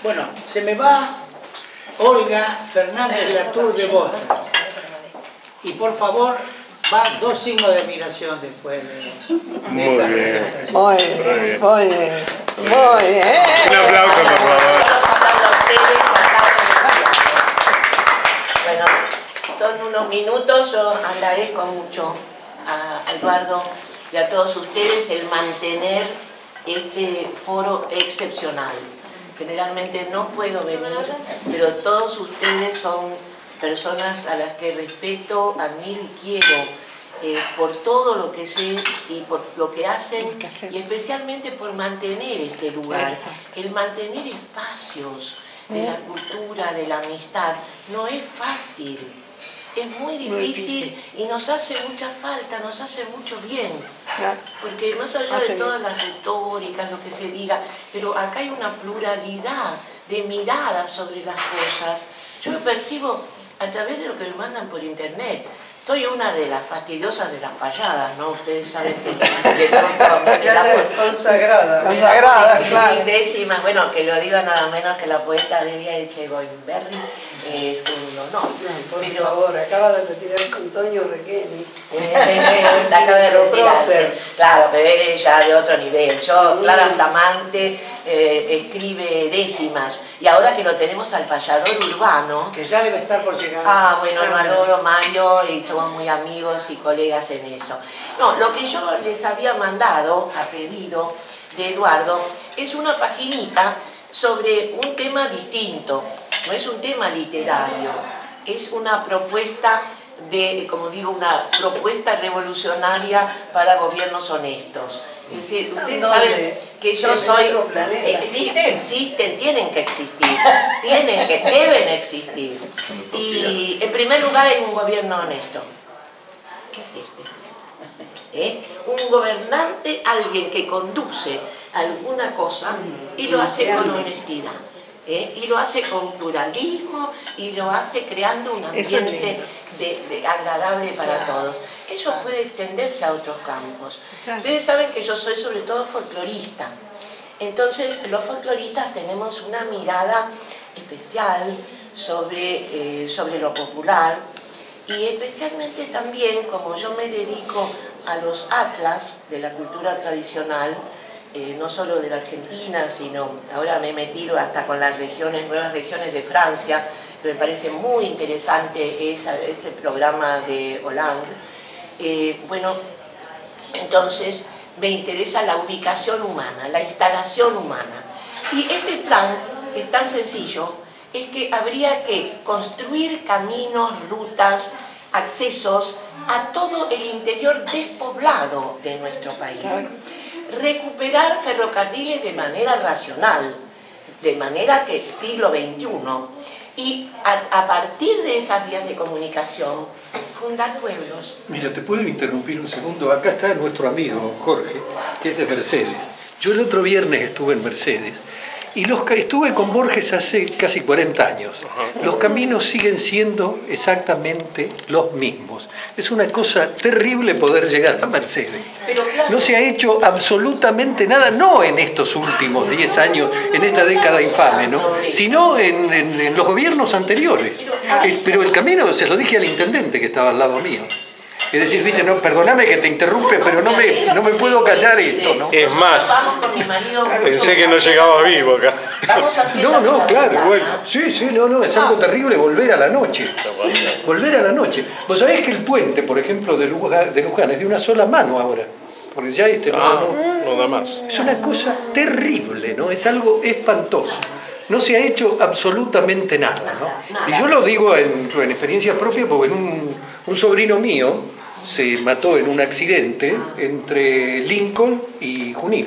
Bueno, se me va Olga Fernández Latour de Botas. Y por favor, va 2 signos de admiración después de esa presentación. Muy bien, muy bien, muy bien. Un aplauso, por favor. Bueno, son unos minutos, yo agradezco mucho a Eduardo y a todos ustedes el mantener este foro excepcional. Generalmente no puedo venir, pero todos ustedes son personas a las que respeto, admiro y quiero por todo lo que sé y por lo que hacen y especialmente por mantener este lugar. El mantener espacios de la cultura, de la amistad, no es fácil. Es muy difícil y nos hace mucha falta, nos hace mucho bien. Porque más allá de todas las retóricas, lo que se diga, pero acá hay una pluralidad de miradas sobre las cosas. Yo lo percibo a través de lo que me mandan por internet. Soy una de las fastidiosas de las payadas, ¿no? Ustedes saben que de pronto Consagrada. Consagrada, claro. Décimas, bueno, que lo diga nada menos que la poeta Delia Echegoyenberry, es un honor. Por favor, acaba de retirarse Antonio Requeni. Acaba de retirarse. Claro, pero él es ya de otro nivel. Yo, Clara Flamante, escribe décimas. Y ahora que lo tenemos al payador urbano... Que ya debe estar por llegar. Ah, bueno, lo adoro, Mario, y somos muy amigos y colegas en eso. No, lo que yo les había mandado, a pedido de Eduardo, es una paginita sobre un tema distinto. No es un tema literario, es una propuesta de, como digo, una propuesta revolucionaria para gobiernos honestos. Es decir, ustedes saben que yo soy... Existen, tienen que existir, deben existir. Y en primer lugar hay un gobierno honesto. ¿Qué es este? Un gobernante, alguien que conduce alguna cosa y lo hace con honestidad. Y lo hace con pluralismo y lo hace creando un ambiente agradable para todos. Eso puede extenderse a otros campos. Ustedes saben que yo soy sobre todo folclorista. Entonces, los folcloristas tenemos una mirada especial sobre lo popular y especialmente también, como yo me dedico a los atlas de la cultura tradicional, no solo de la Argentina, sino ahora me he metido hasta con las nuevas regiones de Francia, que me parece muy interesante ese programa de Hollande. Bueno, entonces me interesa la ubicación humana, la instalación humana. Y este plan, que es tan sencillo, es que habría que construir caminos, rutas, accesos a todo el interior despoblado de nuestro país. Recuperar ferrocarriles de manera racional, de manera que siglo XXI, y a partir de esas vías de comunicación, fundar pueblos. Mira, ¿te puedo interrumpir un segundo? Acá está nuestro amigo Jorge, que es de Mercedes. Yo el otro viernes estuve en Mercedes y estuve con Borges hace casi 40 años. Los caminos siguen siendo exactamente los mismos. Es una cosa terrible poder llegar a Mercedes. No se ha hecho absolutamente nada, no en estos últimos 10 años, en esta década infame, ¿no? Sino en los gobiernos anteriores. Pero el camino, se lo dije al intendente que estaba al lado mío. Es decir, viste, no, perdóname que te interrumpe, pero no me puedo callar esto, ¿no? Es más, pensé que no llegaba vivo acá. No, claro, bueno. Sí, no, es algo terrible volver a la noche. Volver a la noche. Vos sabés que el puente, por ejemplo, de Luján es de una sola mano ahora. Porque ya no da más. Es una cosa terrible, ¿no? Es algo espantoso. No se ha hecho absolutamente nada, ¿no? Y yo lo digo en experiencia propia porque un sobrino mío se mató en un accidente entre Lincoln y Junín.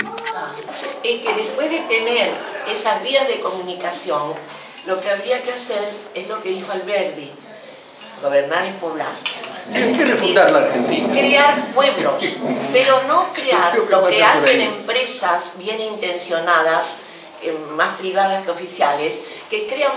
Es que después de tener esas vías de comunicación, lo que habría que hacer es lo que dijo Alberdi: gobernar es poblar. Hay que refundar la Argentina. Crear pueblos, pero no crear lo que hacen empresas bien intencionadas, más privadas que oficiales, que crean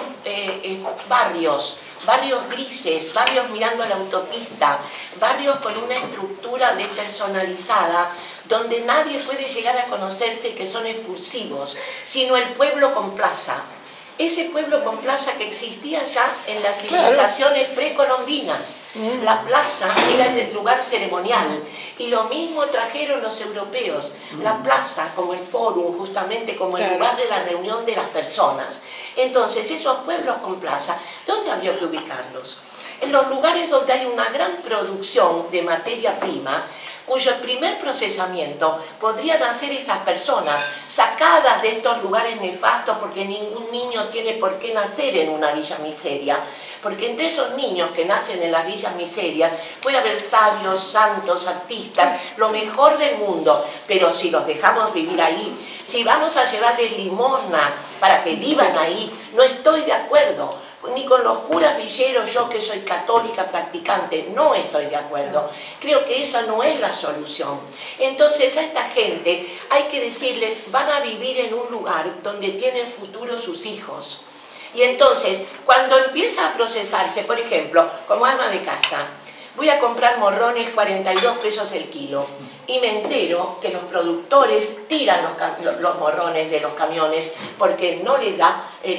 barrios grises, barrios mirando a la autopista, barrios con una estructura despersonalizada, donde nadie puede llegar a conocerse, que son expulsivos, sino el pueblo con plaza. ese pueblo con plaza que existía ya en las civilizaciones precolombinas. La plaza era el lugar ceremonial y lo mismo trajeron los europeos, la plaza como el fórum, justamente como el lugar de la reunión de las personas. Entonces esos pueblos con plaza, ¿dónde había que ubicarlos? En los lugares donde hay una gran producción de materia prima, cuyo primer procesamiento podrían hacer esas personas sacadas de estos lugares nefastos, porque ningún niño tiene por qué nacer en una villa miseria, porque entre esos niños que nacen en las villas miserias puede haber sabios, santos, artistas, lo mejor del mundo, pero si los dejamos vivir ahí, si vamos a llevarles limosna para que vivan ahí, no estoy de acuerdo. Ni con los curas villeros, yo que soy católica practicante, no estoy de acuerdo. Creo que esa no es la solución. Entonces a esta gente hay que decirles, van a vivir en un lugar donde tienen futuro sus hijos. Y entonces, cuando empieza a procesarse, por ejemplo, como ama de casa, voy a comprar morrones 42 pesos el kilo y me entero que los productores tiran los morrones de los camiones porque no les da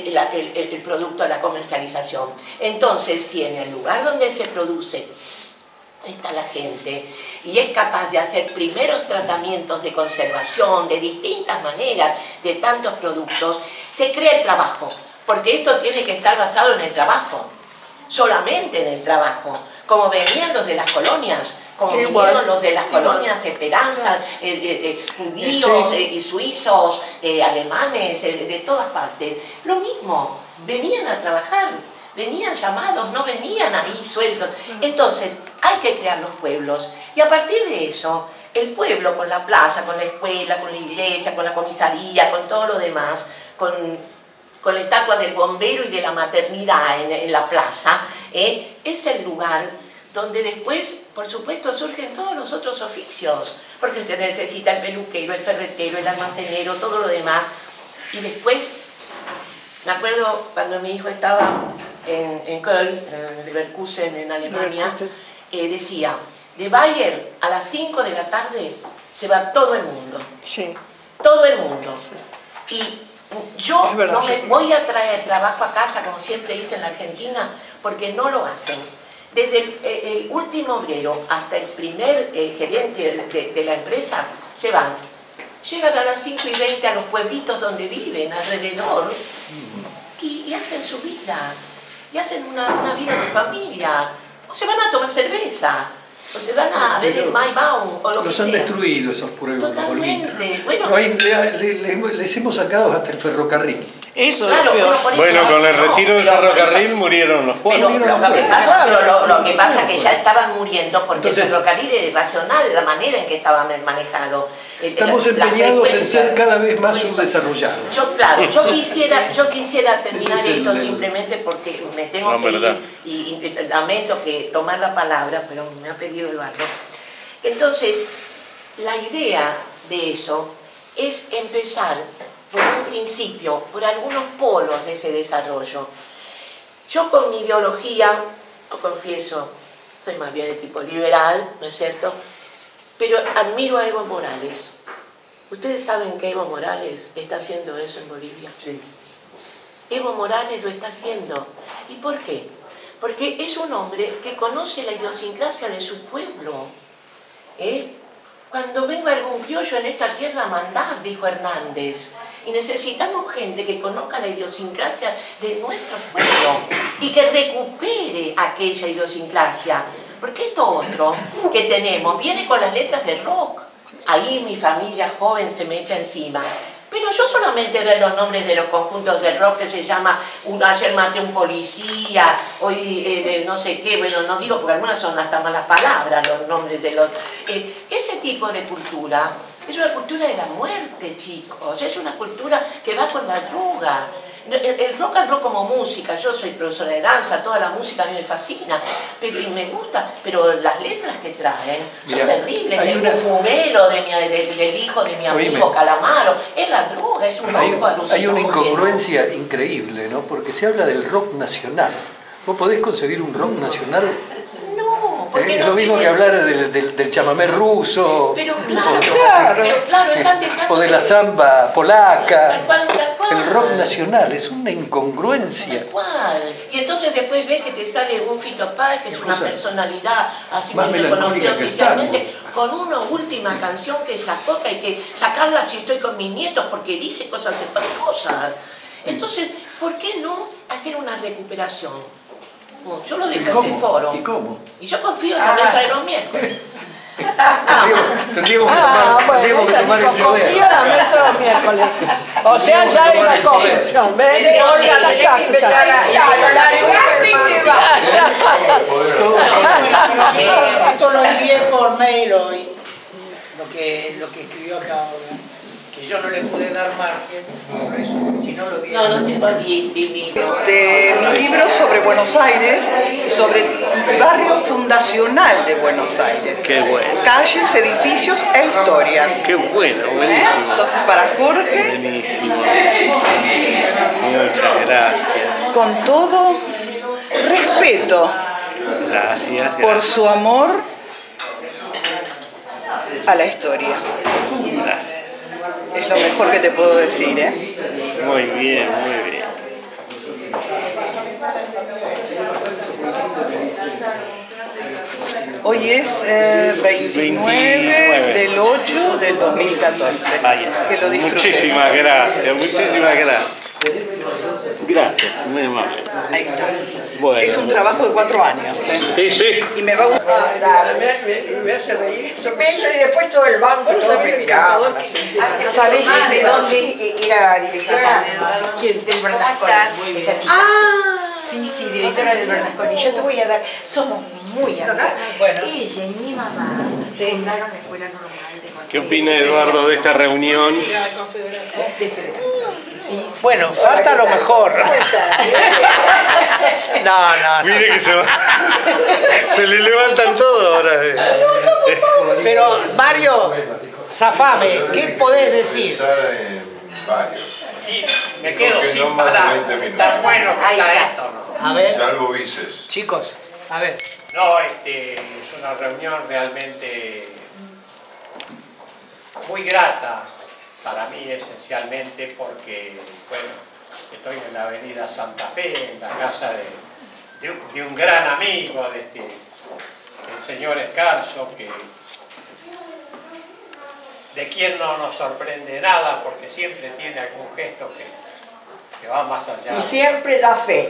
el producto a la comercialización. Entonces, si en el lugar donde se produce está la gente y es capaz de hacer primeros tratamientos de conservación de distintas maneras de tantos productos, se crea el trabajo, porque esto tiene que estar basado en el trabajo, solamente en el trabajo. Como venían los de las colonias, como vinieron los de las colonias Esperanza, judíos y suizos, alemanes, de todas partes. Lo mismo, venían a trabajar, venían llamados, no venían ahí sueltos. Entonces, hay que crear los pueblos. Y a partir de eso, el pueblo con la plaza, con la escuela, con la iglesia, con la comisaría, con todo lo demás, con la estatua del bombero y de la maternidad en la plaza, es el lugar donde después, por supuesto, surgen todos los otros oficios, porque usted necesita el peluquero, el ferretero, el almacenero, todo lo demás. Y después, me acuerdo cuando mi hijo estaba en Köln, en Leverkusen, en Alemania, decía, de Bayer a las 5 de la tarde se va todo el mundo. Sí. Todo el mundo. Sí. Y yo no me voy a traer trabajo a casa, como siempre hice en la Argentina, porque no lo hacen. Desde el último obrero hasta el primer gerente de la empresa se van. Llegan a las 5:20 a los pueblitos donde viven, alrededor, y hacen su vida. Y hacen una vida de familia. O se van a tomar cerveza. O se van a ver el Maibaum o lo que sea. Los han destruido esos pueblos. Totalmente. Bueno, les hemos sacado hasta el ferrocarril. Eso claro, bueno, con el retiro del ferrocarril murieron los pueblos. Pero lo que pasa es que ya estaban muriendo porque entonces, el ferrocarril era irracional, la manera en que estaba manejado. Estamos empeñados en ser cada vez más subdesarrollados. Yo quisiera terminar esto simplemente porque me tengo que ir y lamento que tomar la palabra, pero me ha pedido Eduardo. Entonces, la idea de eso es empezar por un principio, por algunos polos de ese desarrollo. Yo con mi ideología, lo confieso, soy más bien de tipo liberal, ¿no es cierto? Pero admiro a Evo Morales. ¿Ustedes saben que Evo Morales está haciendo eso en Bolivia? Sí. Evo Morales lo está haciendo. ¿Y por qué? Porque es un hombre que conoce la idiosincrasia de su pueblo. Cuando venga algún criollo en esta tierra, mandad, dijo Hernández. Y necesitamos gente que conozca la idiosincrasia de nuestro pueblo y que recupere aquella idiosincrasia. Porque esto otro que tenemos viene con las letras del rock. Ahí mi familia joven se me echa encima. Pero yo solamente ver los nombres de los conjuntos del rock que se llama ayer maté un policía, hoy no sé qué, bueno, no digo porque algunas son hasta malas palabras los nombres de los... ese tipo de cultura es una cultura de la muerte, chicos, es una cultura que va con la droga. El rock and roll como música, yo soy profesora de danza, toda la música a mí me fascina, y me gusta, pero las letras que traen son terribles. El Mumelo del hijo de mi amigo Calamaro, es la droga, es un rock alucinógeno. Hay una incongruencia increíble, ¿no? Porque se habla del rock nacional. ¿Vos podés concebir un rock nacional? Es lo mismo que hablar del chamamé ruso, pero claro, están dejando o de la samba polaca. Tal cual, el rock nacional, es una incongruencia. ¿Cuál? Y entonces después ves que te sale un Fito Páez, que es una personalidad así más muy reconocida melancólica que el oficialmente, con una última canción que sacó, que hay que sacarla si estoy con mis nietos, porque dice cosas espantosas. Entonces, ¿por qué no hacer una recuperación? Yo lo digo en este foro. ¿Y cómo? Y yo confío en la mesa de los miércoles. Tendríamos que tomar el confío poder. en la mesa los miércoles. O sea, ya hay una confusión. ¿Ves? Sí, Olga, la Esto lo envié por mail hoy, lo que escribió acá ahora, que yo no le pude dar margen, por eso, si no lo hubiera... No se puede imprimir. Mi libro sobre Buenos Aires, sobre el barrio fundacional de Buenos Aires. Qué bueno. Calles, edificios e historias. Qué bueno, buenísimo. Entonces, para Jorge, Buenísimo. Muchas gracias. con todo respeto Gracias. por su amor a la historia. Gracias. Es lo mejor que te puedo decir, ¿eh? Muy bien, muy bien. Hoy es 29 del 8 del 2014. Vaya. Que lo disfrutes. Muchísimas gracias, muchísimas gracias. Gracias, muy amable. Ahí está. Bueno. Es un trabajo de 4 años. Sí, sí. Y me va a gustar. Me hace reír eso. Y después todo el banco, todo mirado. ¿Sabés de dónde era directora? ¿Quién? Del Bernasconi. Esta chica. Sí, sí, directora del Bernasconi. Yo te voy a dar, somos muy amigas. Bueno. Ella y mi mamá fundaron la Escuela Normal de Montevideo. ¿Qué opina Eduardo de esta reunión? De Federación. Sí, sí, Bueno, sí. falta lo mejor. No. Mire que se le levantan todo ahora. Pero, Mario, zafame, ¿qué podés decir? Varios. Me quedo Porque sin no más de palabras. 20 minutos. Tan bueno que Ahí está está. esto, ¿no? A ver, Salvo vices. chicos, a ver. No, es una reunión realmente muy grata para mí esencialmente porque, bueno, estoy en la avenida Santa Fe, en la casa de un gran amigo, el señor Escarzo, de quien no nos sorprende nada porque siempre tiene algún gesto que va más allá. Y siempre da fe.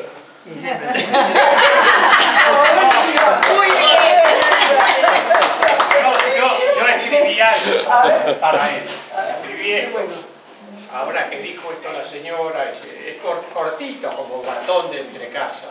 Yo escribí algo para él. Escribí esto. Ahora que dijo esto la señora, es cortito como batón de entre casa.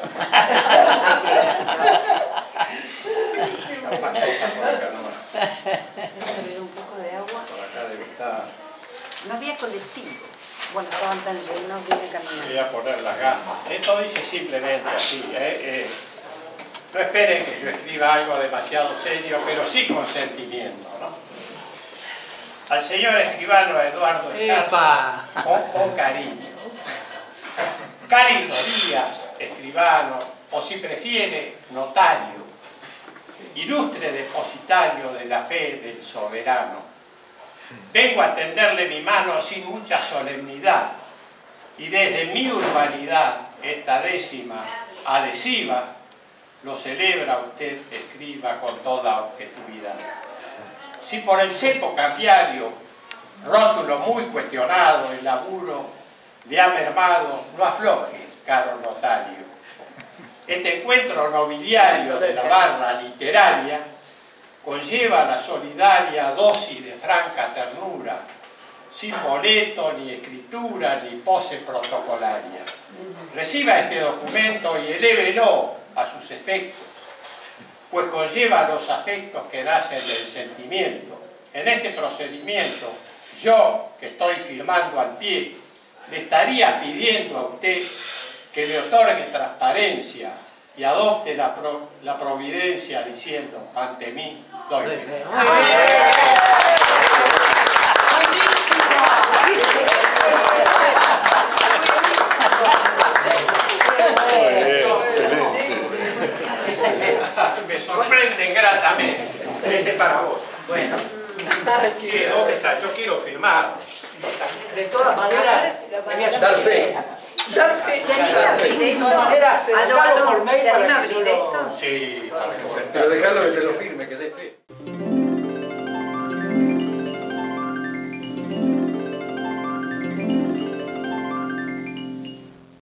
Un poco de agua. Por acá debe estar. No había colectivo. Bueno, estaban tan llenos, vine caminando. Voy a poner las gafas. Esto dice simplemente así. No esperen que yo escriba algo demasiado serio, pero sí con sentimiento, ¿no? Al señor escribano Eduardo Escarzo, con cariño. Cálido Díaz, escribano, o si prefiere, notario, ilustre depositario de la fe del soberano. Vengo a tenderle mi mano sin mucha solemnidad y desde mi urbanidad, esta décima adhesiva, lo celebra usted, escriba con toda objetividad. Si por el cepo cambiario, rótulo muy cuestionado, el laburo le ha mermado, no afloje, caro notario. Este encuentro nobiliario de la barra literaria conlleva la solidaria dosis de franca ternura, sin boleto, ni escritura, ni pose protocolaria. Reciba este documento y elévelo a sus efectos, pues conlleva los afectos que nacen del sentimiento. En este procedimiento, yo, que estoy firmando al pie, le estaría pidiendo a usted que le otorgue transparencia y adopte la providencia diciendo, ante mí, doy fe. Me sorprenden gratamente. Este para vos. Bueno. ¿Dónde está? Yo quiero firmar. De todas maneras, Dar fe. dar fe. ¿Se anima a abrir esto? Era Aló, mandarlo por mail ¿se para anima a que yo abrir lo- esto? Sí, para que Pero dejarlo que te lo firme, que dé fe.